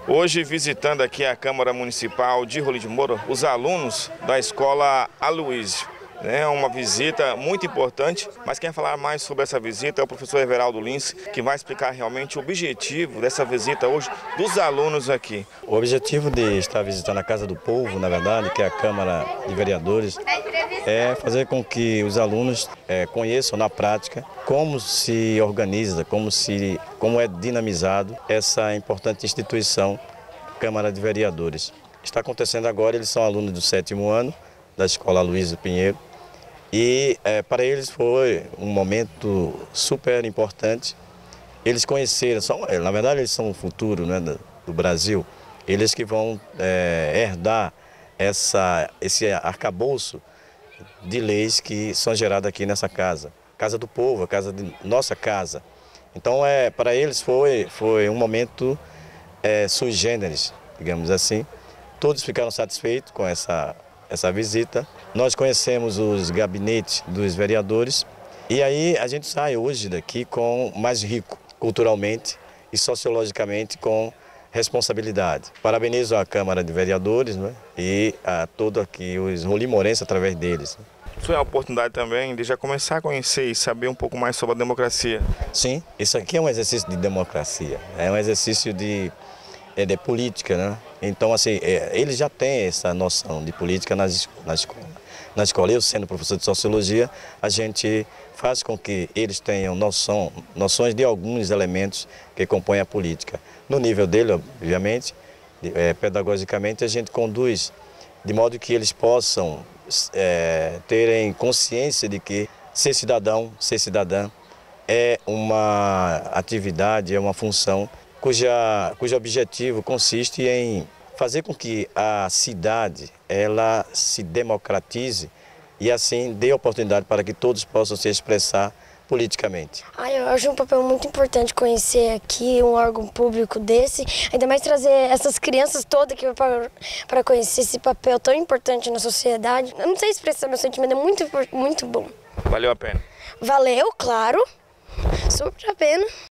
Hoje, visitando aqui a Câmara Municipal de Rolim de Moura, os alunos da Escola Aloísio. É uma visita muito importante, mas quem vai falar mais sobre essa visita é o professor Everaldo Lins, que vai explicar realmente o objetivo dessa visita hoje dos alunos aqui. O objetivo de estar visitando a Casa do Povo, na verdade, que é a Câmara de Vereadores, é fazer com que os alunos conheçam na prática como se organiza, como é dinamizado essa importante instituição, Câmara de Vereadores. Está acontecendo agora, eles são alunos do 7º ano da Escola Aloísio Pinheiro. E para eles foi um momento super importante. Eles conheceram, na verdade eles são o futuro, né, do Brasil. Eles que vão herdar esse arcabouço de leis que são geradas aqui nessa casa. Casa do Povo, nossa casa. Então para eles foi um momento sui generis, digamos assim. Todos ficaram satisfeitos com essa visita. Nós conhecemos os gabinetes dos vereadores e aí a gente sai hoje daqui mais rico culturalmente e sociologicamente, com responsabilidade. Parabenizo a Câmara de Vereadores, né, e a todos aqui os rolimorenses através deles. Foi a oportunidade também de já começar a conhecer e saber um pouco mais sobre a democracia. Sim, isso aqui é um exercício de democracia, é um exercício de política, né? Então, assim, eles já têm essa noção de política na escola. Eu, sendo professor de sociologia, a gente faz com que eles tenham noções de alguns elementos que compõem a política. No nível dele, obviamente, pedagogicamente, a gente conduz de modo que eles possam terem consciência de que ser cidadão, ser cidadã é uma atividade, é uma função cujo objetivo consiste em fazer com que a cidade ela se democratize e assim dê oportunidade para que todos possam se expressar politicamente. Eu acho um papel muito importante conhecer aqui um órgão público desse, ainda mais trazer essas crianças todas aqui para conhecer esse papel tão importante na sociedade. Eu não sei expressar meu sentimento, é muito bom. Valeu a pena? Valeu, claro, super a pena.